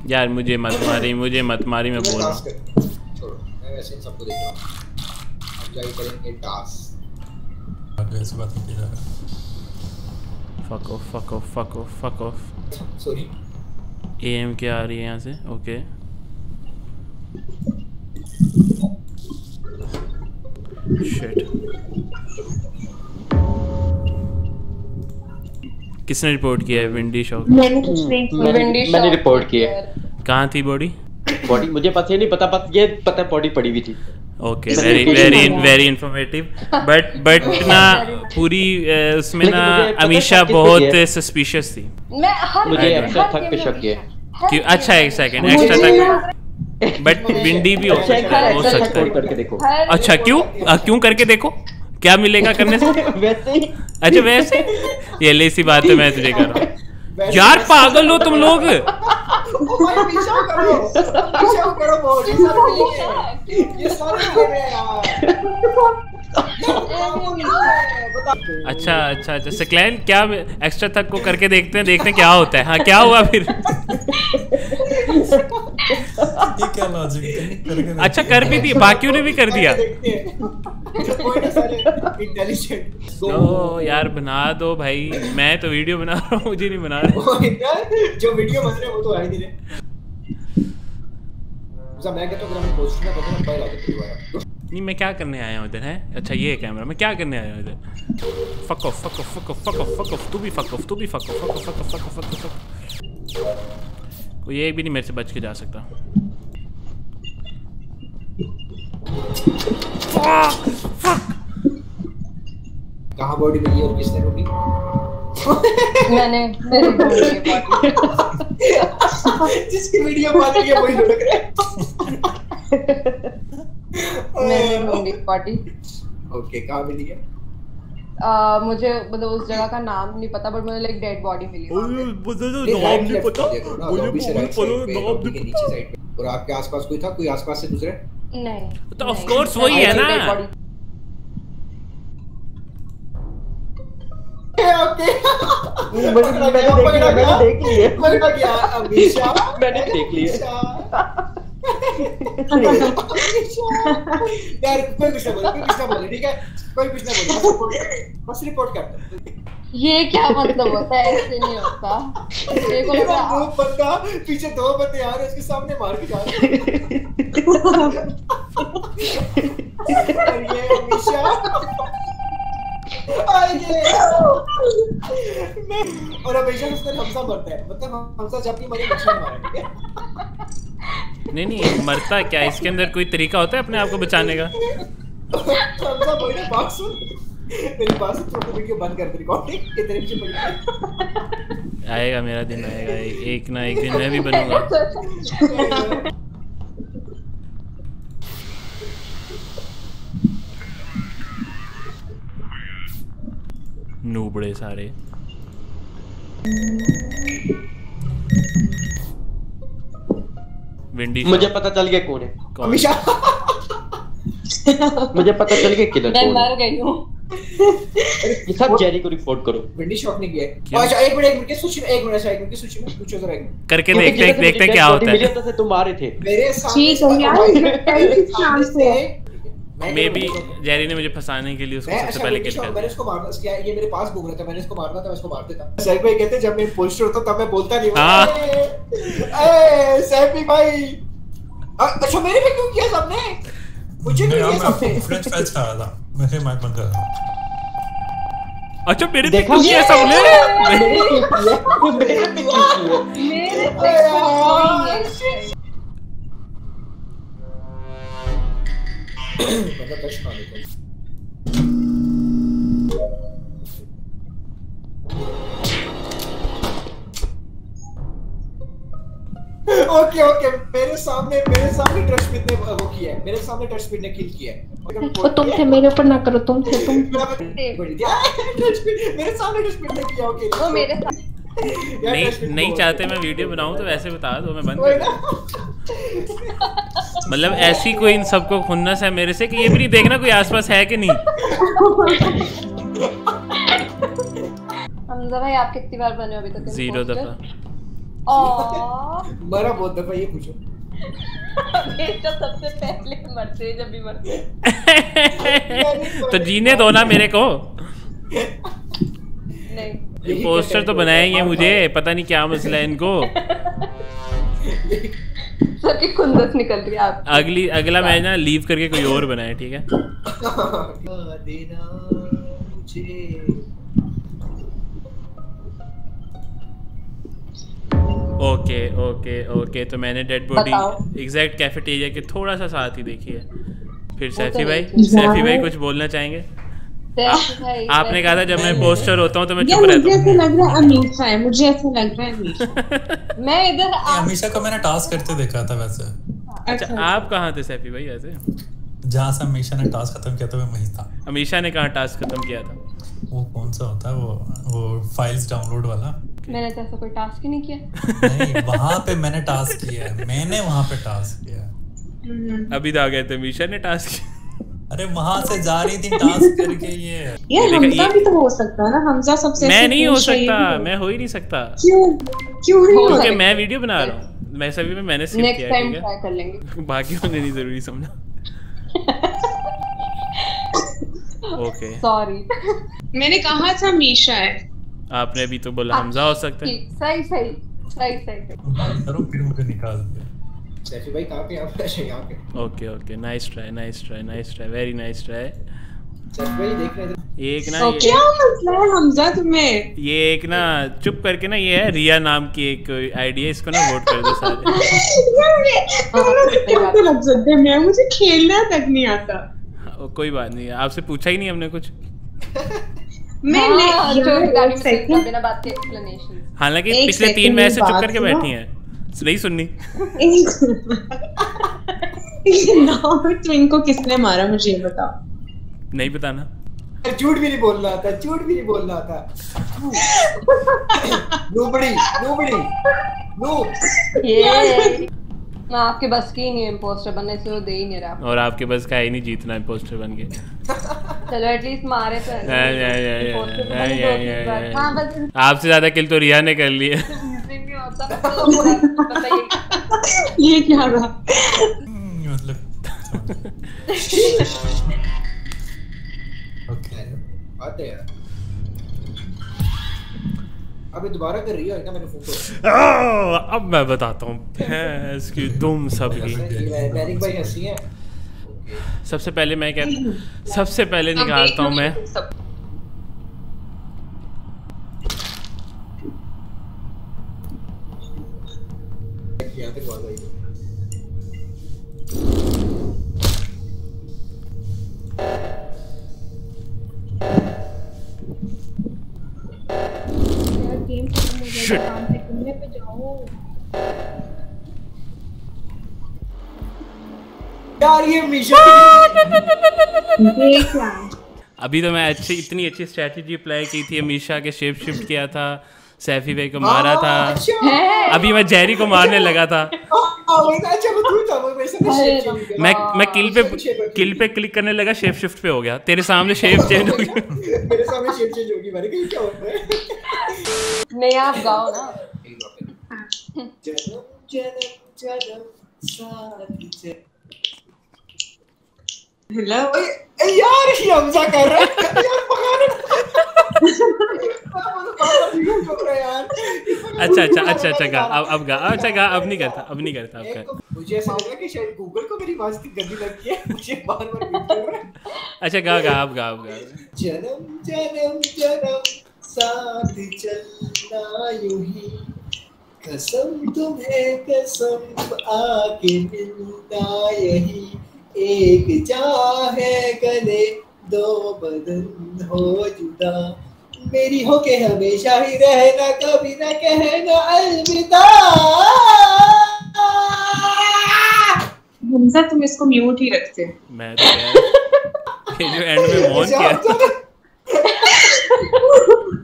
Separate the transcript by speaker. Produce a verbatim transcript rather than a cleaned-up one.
Speaker 1: यार मुझे मत मारी, मुझे मत मारी, मैं बोल रहा हूँ।
Speaker 2: छोड़ो, मैं वैसे ही सबको देख रहा हूँ। अब क्या करेंगे टास्क।
Speaker 3: आगे ऐसी बात नहीं कर रहा।
Speaker 1: Fuck off, fuck off, fuck off, fuck off.
Speaker 2: Sorry.
Speaker 1: एएम क्या आ रही है यहाँ से? ओके। शिट। किसने रिपोर्ट किया है? Windy shock.
Speaker 4: मैंने कुछ नहीं,
Speaker 5: मैंने मैंने रिपोर्ट किया।
Speaker 1: कहाँ थी बॉडी?
Speaker 5: बॉडी मुझे पता ही नहीं पता, बस ये पता है बॉडी पड़ी हुई थी।
Speaker 1: Okay, very very very informative. But but ना पूरी उसमें ना अमीशा बहुत सस्पिशियस थी।
Speaker 4: मैं हर
Speaker 5: मुझे एक्स्ट्रा थक पे शक किया।
Speaker 1: क्यों? अच्छा एक सेकंड, एक्स्ट्रा तक बट विंडी भी हो सकता है, हो सकता है।
Speaker 5: करके देखो।
Speaker 1: अच्छा क्यों? क्यों करके देखो, क्या मिलेगा करने से?
Speaker 5: वैसे ही।
Speaker 1: अच्छा वैसे ये ले सी बात है, मैं तुझे कर रहा हूँ। यार पागल हो तुम लोग। अच्छा अच्छा अच्छा सकलैन, क्या एक्स्ट्रा तक को करके देखते हैं, देखते हैं क्या होता है। हाँ क्या हुआ फिर?
Speaker 3: ये क्या लॉजिक है?
Speaker 1: अच्छा कर भी दिया, बाकियों ने भी कर दिया। ओ यार बना दो भाई, मैं तो वीडियो बना रहा हूँ, मुझे नहीं बना रहे।
Speaker 2: जो वीडियो बन रहे हैं वो तो आ ही नहीं रहे। मैं कहता हूँ पोस्ट में पता नहीं आ जाते दोबारा।
Speaker 1: नहीं मैं क्या करने आया हूँ इधर है? अच्छा ये है कैमरा, मैं क्या करने आया हूँ इधर? Fuck off, fuck off, fuck off, fuck off, fuck off, तू भी फक ऑफ, तू भी fuck off, fuck off, fuck off, fuck off, fuck off. कोई एक भी नहीं मेरे से बच के जा सकता।
Speaker 2: कहाँ बॉडी मिली और किसने रोकी?
Speaker 4: मैंने मेरी बॉडी
Speaker 2: जिसकी वीडियो बन रही है वही लुढ़क रहा है।
Speaker 4: मैंने ढूंढी बॉडी।
Speaker 2: ओके, कहाँ मिली है?
Speaker 4: आ, मुझे मतलब उस जगह का नाम नहीं पता, बट मुझे लाइक डेड बॉडी मिली।
Speaker 1: नाम नहीं पता,
Speaker 2: नीचे साइड पे। और आपके आसपास कोई था? कोई आसपास से दूसरे?
Speaker 4: नहीं
Speaker 1: तो ऑफ कोर्स वही है ना।
Speaker 2: ओके
Speaker 5: मैंने देख लिया, मैंने देख लिया।
Speaker 2: अमीशा
Speaker 5: मैंने देख लिया।
Speaker 2: यार कोई कुछ ना बोले, कोई कुछ ना बोले, ठीक है? कोई कुछ ना बोले, बस रिपोर्ट कर दो।
Speaker 4: ये क्या मतलब होता है? ऐसे नहीं होता। देखो लगा
Speaker 2: दो बंदा पीछे, दो बंदे आ रहे हैं, उसके सामने मार के जा रहे हैं। और ये अमीशा और हमेशा उसका हमसा मरता है, मतलब हमसा जब भी मरे मछली मारे, ठीक है?
Speaker 1: नहीं नहीं मरता क्या? इसके अंदर कोई तरीका होता है अपने आप को बचाने का?
Speaker 2: हमसा बोले बात सुन, मेरी बात सुन, तो वीडियो बंद कर दे, रिकॉर्डिंग के तेरे पीछे पड़ी।
Speaker 1: आएगा मेरा दिन आएगा, एक ना एक दिन मैं भी बनूंगा। नूबड़े सारे। विंडी
Speaker 5: मुझे पता चल गया कौन है।
Speaker 2: अमीशा
Speaker 5: मुझे पता चल गया किलर
Speaker 4: मैं
Speaker 5: कौन है।
Speaker 4: मर गई हूँ।
Speaker 5: ये सब जेरी को रिपोर्ट करो।
Speaker 2: विंडी शॉट नहीं किया है। अच्छा एक मिनट, एक मिनट सूची में, एक मिनट एक मिनट सूची में पूछो जरा, एक मिनट
Speaker 1: करके देखते हैं, देखते हैं क्या होता है।
Speaker 5: तो से तुम आ रहे थे
Speaker 2: मेरे सामने।
Speaker 4: ठीक है यार,
Speaker 1: मे बी जेरी ने मुझे फंसाने के लिए उसको सबसे पहले किल कर दिया।
Speaker 2: मैंने उसको मारना किया, ये मेरे पास घूम रहा था, मैंने इसको मारना था, मैं इसको मार देता। सैफ भाई कहते जब मैं पोस्टर होता तब मैं बोलता नहीं हूं। ए सैफ भाई, अच्छा मेरे पे क्यों किया सबने? मुझे क्यों किया सबने?
Speaker 3: फ्रेंच फ्राइज खा रहा था, मैं फिर माइक बंद कर रहा हूं।
Speaker 1: अच्छा मेरे पे क्यों किया सबने?
Speaker 4: मेरे पे
Speaker 2: मतलब टच खाने को। ओके ओके, मेरे सामने मेरे सामने ट्रस्टमिट ने वो किया है, मेरे सामने ट्रस्टमिट ने किल किया है।
Speaker 4: ओ तुम थे, मेरे ऊपर ना करो, तुम थे तुम।
Speaker 2: मेरे सामने ट्रस्टमिट ने किया। ओके
Speaker 4: वो मेरे साथ
Speaker 1: नहीं नहीं चाहते मैं वीडियो बनाऊं तो वैसे बता दो, मैं बंद कर दूं। मतलब ऐसी कोई इन सबको खुन्नस है मेरे से कि ये भी नहीं देखना कोई आसपास है कि नहीं।
Speaker 4: हमजा भाई आप कितनी बार बने हो अभी तक?
Speaker 1: जीरो दफा।
Speaker 4: ओह
Speaker 2: मरा बहुत दफा, ये पूछो।
Speaker 4: हमेशा सबसे पहले मरते हैं जब भी मरते हैं।
Speaker 1: तो जीने दो ना मेरे को।
Speaker 4: नहीं
Speaker 1: पोस्टर तो बनाएंगे मुझे, पता नहीं क्या मसला है इनको।
Speaker 4: सबकी खुंदस निकल रही है आप।
Speaker 1: अगली अगला मैच ना लीव करके कोई और बनाए, ठीक है?
Speaker 2: देना मुझे।
Speaker 1: ओके ओके ओके, तो मैंने डेड बॉडी
Speaker 4: बताओ।
Speaker 1: एग्जैक्ट कैफेटेरिया के थोड़ा सा साथ ही देखी है। फिर सैफी
Speaker 4: तो
Speaker 1: भाई,
Speaker 4: नहीं।
Speaker 1: सैफी भाई कुछ बोलना चाहेंगे?
Speaker 4: सैफी भाई,
Speaker 1: आपने कहा था जब मैं पोस्टर होता हूँ तो मैं
Speaker 6: यार
Speaker 1: चुप
Speaker 6: मुझे
Speaker 1: रहता
Speaker 6: ऐसा
Speaker 1: हूँ।
Speaker 6: लग रहा है अमीषा है, मुझे ऐसा लग रहा है अमीषा।
Speaker 4: मैं इधर आप
Speaker 3: हमेशा को मैंने टास्क करते देखा था वैसे,
Speaker 1: अच्छा आप कहाँ थे सैफी भाई ऐसे?
Speaker 3: जहाँ से हमेशा ने टास्क खत्म किया था मैं वहीं था।
Speaker 1: अमीशा ने कहाँ टास्क खत्म किया था?
Speaker 3: वो कौन सा होता है वो वो फाइल्स डाउनलोड वाला?
Speaker 4: मैंने तो ऐसा कोई टास्क ही नहीं किया।
Speaker 3: नहीं, वहाँ पे मैंने टास्क किया है, मैंने वहाँ पे टास्क किया है।
Speaker 1: अभी तो आ गए थे, अमीशा ने टास्क किया।
Speaker 3: अरे वहाँ से जा रही थी टास्क करके ये।
Speaker 6: यार
Speaker 1: देखा,
Speaker 6: हमजा
Speaker 1: ये-
Speaker 6: भी तो हो सकता है ना, हमजा सबसे
Speaker 1: मैं
Speaker 6: ऐसे
Speaker 1: नहीं हो
Speaker 6: पूछ रही
Speaker 1: सकता,
Speaker 6: है।
Speaker 1: मैं हो ही नहीं सकता,
Speaker 6: क्यों क्यों नहीं हो
Speaker 1: क्योंकि
Speaker 6: सकता?
Speaker 1: मैं वीडियो बना रहा हूँ। मैं सभी में मैंने स्किप
Speaker 4: नेक्स्ट
Speaker 1: किया है,
Speaker 4: टाइम
Speaker 1: ठीक
Speaker 4: ट्राई कर लेंगे।
Speaker 1: है? बाकियों ने नहीं जरूरी समझा। Okay,
Speaker 4: sorry.
Speaker 6: मैंने कहा था अमीषा है।
Speaker 1: आपने अभी तो बोला हमजा हो सकता है।
Speaker 4: ठीक, सही सही सही सही।
Speaker 3: बात करो फिर मुझे निकाल दिया।
Speaker 2: सैफी भाई कहाँ पे आप? अच्छा यहाँ पे।
Speaker 1: Okay okay, nice try nice try nice try, very nice try.
Speaker 2: Saifi भाई देख रहे थे।
Speaker 1: एक ना
Speaker 4: Okay.
Speaker 1: ये,
Speaker 6: क्या मसला है हमजा तुम्हें?
Speaker 1: ये एक ना चुप करके ना, ये है रिया नाम की एक आईडी है, इसको ना वोट कर दो सारे।
Speaker 6: यार ये तुम लोग कैसे लग सकते हैं? मैं मुझे खेलना तक नहीं आता।
Speaker 1: ओ, कोई बात नहीं, आपसे पूछा ही नहीं हमने कुछ।
Speaker 6: मैं
Speaker 4: हाँ,
Speaker 6: यार,
Speaker 4: जो गाड़ी में
Speaker 6: second-
Speaker 4: सकता बिना बात के एक्सप्लेनेशन।
Speaker 1: हालांकि
Speaker 6: एक
Speaker 1: पिछले तीन
Speaker 6: second
Speaker 1: मैच से
Speaker 6: की
Speaker 1: चुप
Speaker 6: बात
Speaker 1: करके
Speaker 6: सुनो।
Speaker 1: बैठी हैं, नहीं सुननी।
Speaker 6: ट्विन को किसने मारा मुझे ये बताओ।
Speaker 1: नहीं बताना।
Speaker 2: झूठ भी नहीं बोलना आता, झूठ भी नहीं बोलना आता। Nobody nobody no.
Speaker 4: ये मैं आपके बस की ही नहीं है इम्पोस्टर बनने से, वो दे ही नहीं रहा।
Speaker 1: और आपके बस का ही नहीं जीतना है पोस्टर बन के।
Speaker 4: चलो एटलीस्ट मारे तो
Speaker 1: या, या, या, या, या,
Speaker 4: imposter
Speaker 1: या,
Speaker 4: बने
Speaker 1: या,
Speaker 4: दो
Speaker 1: या,
Speaker 4: तीन बार।
Speaker 1: या,
Speaker 4: हाँ, बस
Speaker 1: आपसे ज्यादा किल तो रिया ने कर लिए।
Speaker 4: नहीं होता तो बताइए।
Speaker 6: ये क्या रहा?
Speaker 3: हम्म, मतलब ओके
Speaker 2: आते यार। अबे दोबारा कर रही है ना, मैंने फोन को।
Speaker 1: अब मैं बताता हूँ भैंस की तुम सबकी।
Speaker 2: मैनिक भाई हंसी है।
Speaker 1: सबसे पहले मैं क्या, सबसे पहले निकालता हूँ मैं
Speaker 2: यहाँ तक बात आई।
Speaker 6: यार गेम खत्म हो गया, काम पे करने पे जाओ।
Speaker 2: यार ये मिशन
Speaker 6: देख यार
Speaker 1: अभी तो मैं अच्छी इतनी अच्छी स्ट्रेटजी अप्लाई की थी, अमीशा के शेप शिफ्ट किया था, सैफी भाई को मारा था, अभी मैं जेरी को मारने लगा था। मैं मैं किल पे किल पे क्लिक करने लगा, शेप शिफ्ट पे हो गया, तेरे सामने शेप चेंज हो गया।
Speaker 2: मेरे सामने शेप चेंज होगी, मैंने कहा क्या होता है।
Speaker 4: नहीं आप गाओ ना।
Speaker 2: जन्म जन्म जन्म साथ चल।
Speaker 6: हेलो
Speaker 2: ए यार ये हमजा कर रहा है यार, पकाने यार।
Speaker 1: अच्छा अच्छा अच्छा अच्छा गा अब अब गा अच्छा गा अब नहीं करता अब नहीं करता अब कर।
Speaker 2: मुझे ऐसा लग रहा है कि शायद गूगल को मेरी आवाज इतनी गंदी लगती है, मुझे बार बार म्यूट कर रहा है।
Speaker 1: अच्छा गा गा अब गा अब गा।
Speaker 2: जन्म जन्म जन्म साथ चलना यूं ही, कसम तुम्हें कसम आके मिलना यही, एक चाहे गले दो बदन हो जुदा, मेरी हो के हमेशा ही रहना, कभी ना कहना अलविदा।
Speaker 6: हमजा तुम इसको म्यूट ही रखते।
Speaker 1: मैं तो यार ये जो एंड में मौन किया